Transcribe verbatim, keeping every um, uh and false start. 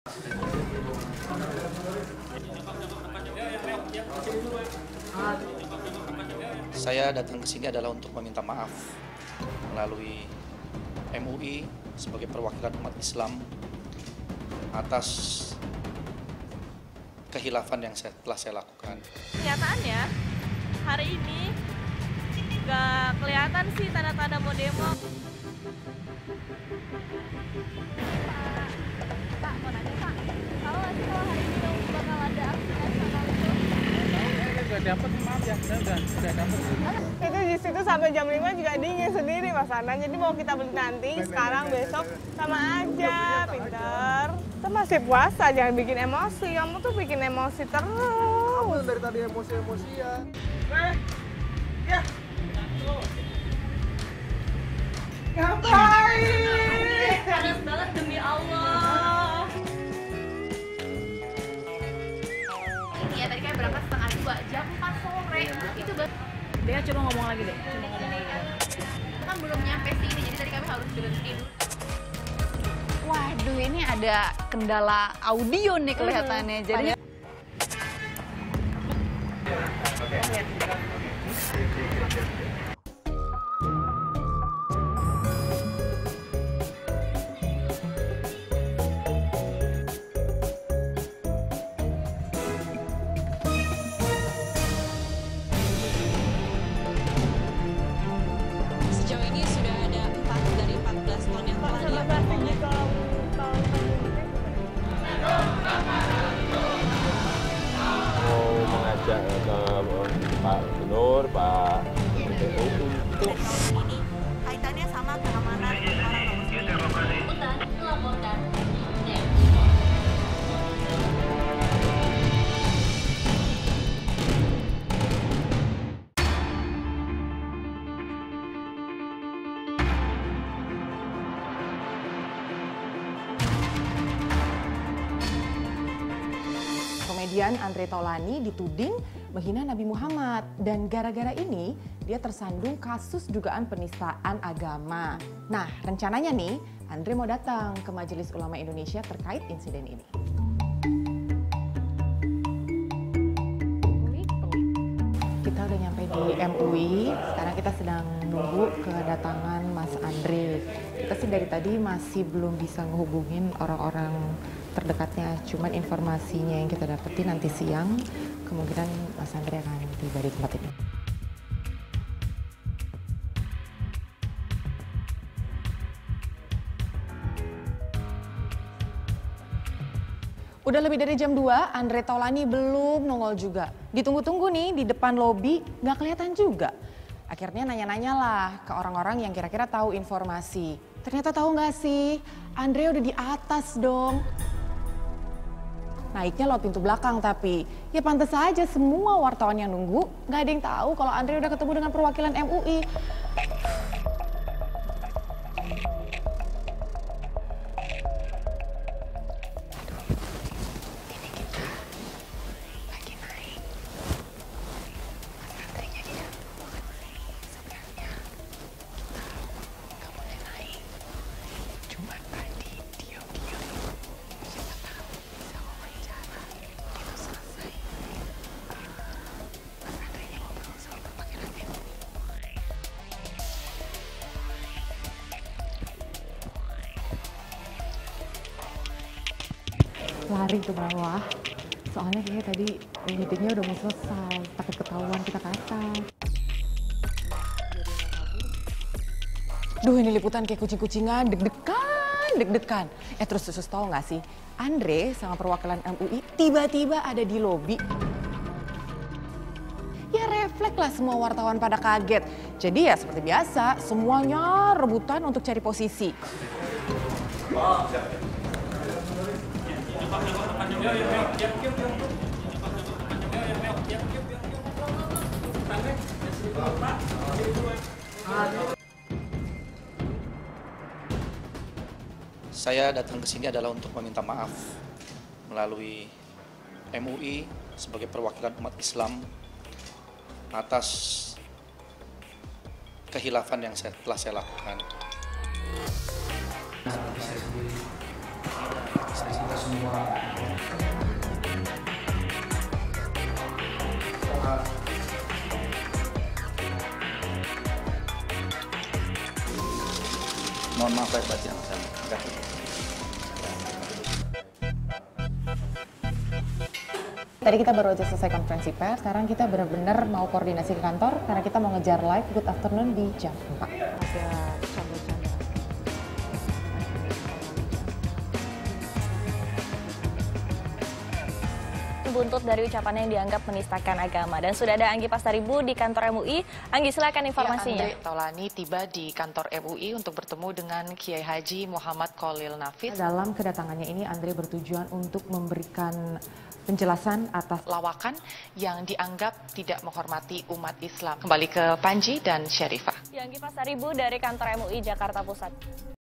Saya datang ke sini adalah untuk meminta maaf melalui M U I sebagai perwakilan umat Islam atas kehilafan yang saya, telah saya lakukan. Kenyataannya hari ini nggak kelihatan sih tanda-tanda mau demo. Pak, Pak mau nanya Pak, tahu nggak sih kalau hari ini bakal ada aksi nasional itu? Udah dapat, maaf ya, saya udah udah dapat. Itu di situ sampai jam lima juga dingin sendiri Mas Anan. Jadi mau kita beli nanti, sekarang besok sama aja, pinter. Kita masih puasa, jangan bikin emosi. Kamu tuh bikin emosi terus. Kamu dari tadi emosi-emosian. Eh, ya. Ngapain? Panas banget demi Allah. Iya, tadi kayak berangkat setengah dua, jam empat sore. Itu baru. Dia coba ngomong lagi deh, coba ngomong lagi. Kita kan belum nyampe sini, jadi tadi kami harus berhenti dulu. Waduh, ini ada kendala audio nih kelihatannya. Jadi sejauh ini sudah ada empat dari empat belas ton yang telah diamankan. Mau mengajak ke Pak Gubernur, Pak D P U untuk Ini kaitannya sama keamanan orang muslim. Hutan melaporkan. Komedian Andre Taulany dituding menghina Nabi Muhammad dan gara-gara ini dia tersandung kasus dugaan penistaan agama. Nah, rencananya nih Andre mau datang ke Majelis Ulama Indonesia terkait insiden ini. Kita udah nyampe di M U I, sekarang kita sedang nunggu kedatangan Mas Andre. Kita sih dari tadi masih belum bisa ngehubungin orang-orang terdekatnya, cuman informasinya yang kita dapetin nanti siang, kemungkinan Mas Andre akan tiba di tempat ini. Udah lebih dari jam dua, Andre Taulany belum nongol juga. Ditunggu-tunggu nih di depan lobi, nggak kelihatan juga. Akhirnya nanya-nanya lah ke orang-orang yang kira-kira tahu informasi. Ternyata tahu nggak sih, Andre udah di atas dong. Naiknya lewat pintu belakang tapi ya pantas saja semua wartawan yang nunggu nggak ada yang tahu kalau Andre udah ketemu dengan perwakilan M U I. Lari ke bawah, soalnya kayaknya tadi meetingnya udah mau selesai, takut ketahuan kita ke atas. Duh, ini liputan kayak kucing-kucingan, deg-degan, deg-degan. Eh terus terus tahu nggak sih, Andre sama perwakilan M U I tiba-tiba ada di lobi. Ya refleks lah semua wartawan pada kaget. Jadi ya seperti biasa, semuanya rebutan untuk cari posisi. Saya datang ke sini adalah untuk meminta maaf melalui M U I sebagai perwakilan umat Islam atas kehilafan yang saya, telah saya lakukan. Kita semua Mohon maaf lahir batin anak saya. Terima kasih. Tadi kita baru aja selesai konferensi pers, sekarang kita benar-benar mau koordinasi ke kantor karena kita mau ngejar live Good Afternoon di jam empat. Ada canda-canda. Buntut dari ucapannya yang dianggap menistakan agama. Dan sudah ada Anggi Pastaribu di kantor M U I. Anggi, silakan informasinya. Ya, Andre Taulani tiba di kantor M U I untuk bertemu dengan Kiai Haji Muhammad Khalil Nafis. Dalam kedatangannya ini, Andre bertujuan untuk memberikan penjelasan atas lawakan yang dianggap tidak menghormati umat Islam. Kembali ke Panji dan Syarifah. Anggi Pastaribu dari kantor M U I Jakarta Pusat.